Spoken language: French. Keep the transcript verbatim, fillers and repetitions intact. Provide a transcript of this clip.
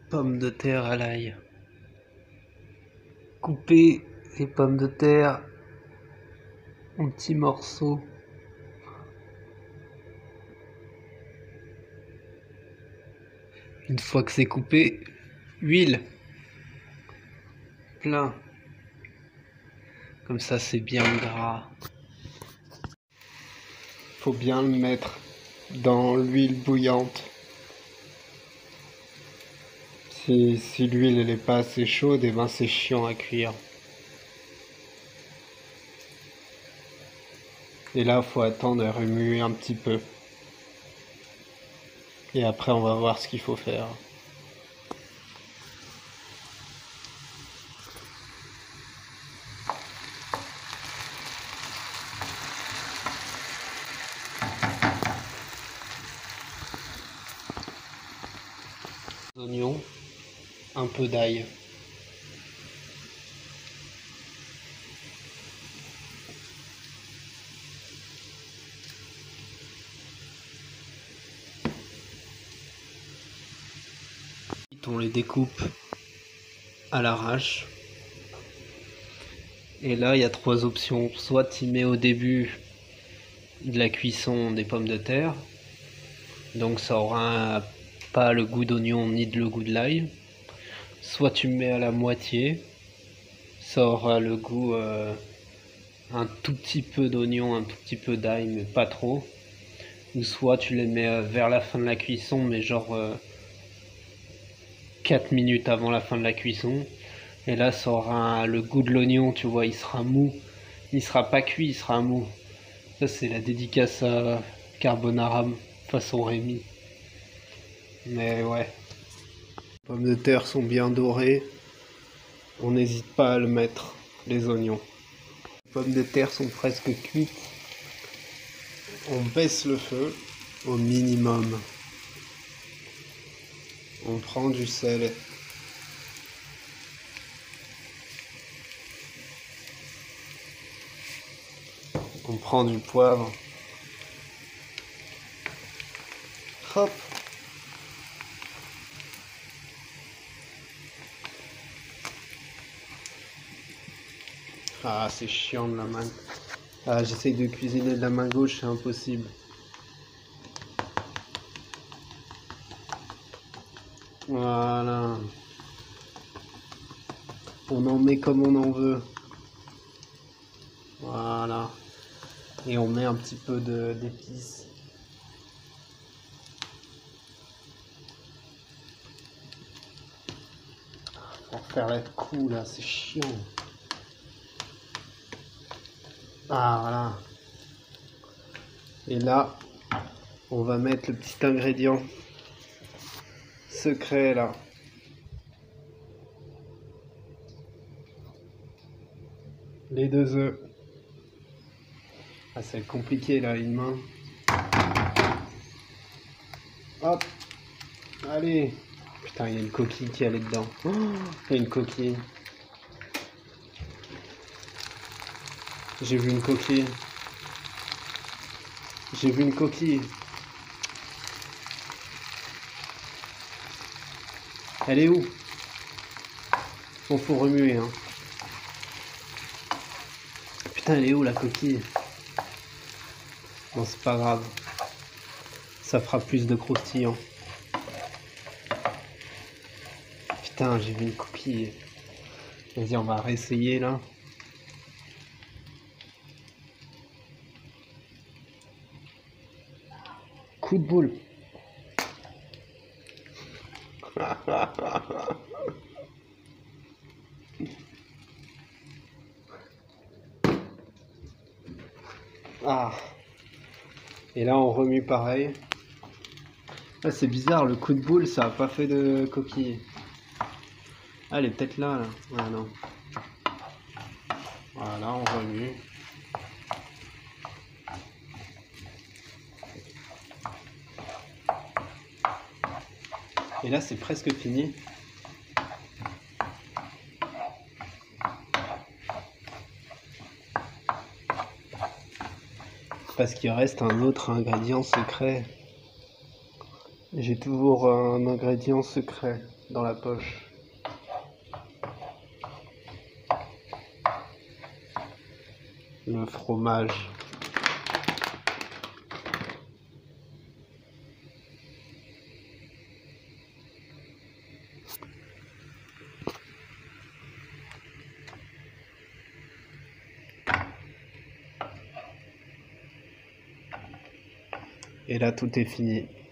Pommes de terre à l'ail. Couper les pommes de terre en petits morceaux. Une fois que c'est coupé, huile. Plein. Comme ça c'est bien gras. Faut bien le mettre dans l'huile bouillante. Si, si l'huile elle est pas assez chaude, et ben c'est chiant à cuire. Et là faut attendre et remuer un petit peu. Et après on va voir ce qu'il faut faire. Oignons, un peu d'ail. On les découpe à l'arrache. Et là, il y a trois options. Soit tu mets au début de la cuisson des pommes de terre. Donc ça aura pas le goût d'oignon ni le goût de l'ail. Soit tu mets à la moitié. Ça aura le goût euh, un tout petit peu d'oignon, un tout petit peu d'ail, mais pas trop. Ou soit tu les mets vers la fin de la cuisson, mais genre euh, quatre minutes avant la fin de la cuisson. Et là, ça aura le goût de l'oignon, tu vois, il sera mou. Il sera pas cuit, il sera mou. Ça, c'est la dédicace à Carbonara façon Rémi. Mais ouais. Les pommes de terre sont bien dorées. On n'hésite pas à le mettre, les oignons. Les pommes de terre sont presque cuites. On baisse le feu au minimum. On prend du sel. On prend du poivre. Hop. Ah, c'est chiant de la main. Ah, j'essaye de cuisiner de la main gauche, c'est impossible. Voilà. On en met comme on en veut. Voilà. Et on met un petit peu de d'épices. Pour faire la coup là, c'est chiant. Ah voilà. Et là, on va mettre le petit ingrédient secret là. Les deux œufs. Ah, c'est compliqué là, une main. Hop. Allez. Putain, il y a une coquille qui allait dedans. Oh, il y a une coquille. J'ai vu une coquille. J'ai vu une coquille. Elle est où? Bon, faut remuer, hein. Putain, elle est où la coquille? Bon, c'est pas grave. Ça fera plus de croustillant. Putain, j'ai vu une coquille. Vas-y, on va réessayer là. Coup de boule. Ah. Et là on remue pareil. Ah, c'est bizarre, le coup de boule ça a pas fait de coquille. Ah, elle est peut-être là, là. Ah non. Voilà, on remue. Et là c'est presque fini. Parce qu'il reste un autre ingrédient secret. J'ai toujours un ingrédient secret. dans la poche. Le fromage. Et là, tout est fini.